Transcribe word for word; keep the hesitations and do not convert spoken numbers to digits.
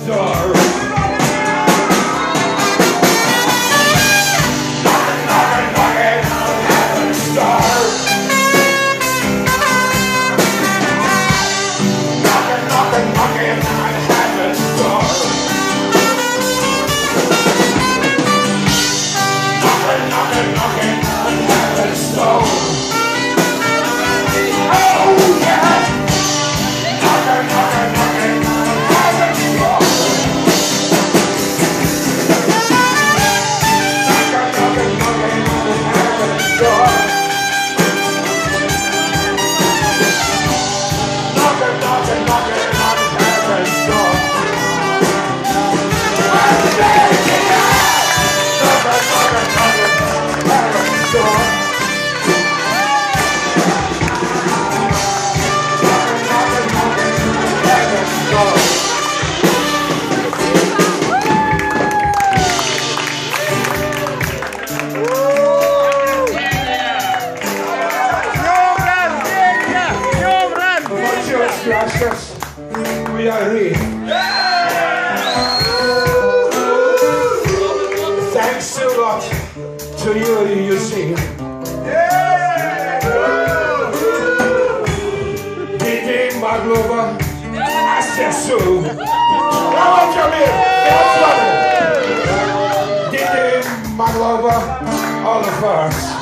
door. Knocking, knocking, knocking on heaven's door. Knocking, knocking, knocking on heaven's door. Knocking, knocking, knocking on heaven's door. Oh yeah! Knocking, knocking, knocking on heaven's door. Knocking, knocking, knocking on heaven's door. Knocking, knocking, knocking on heaven's door. Knocking, knocking, knocking on heaven's door. Gracias, we are here. Thanks a lot to you, you see. Didi Maglova, Acesso. Bravo, Jamil. Didi Maglova, all of us.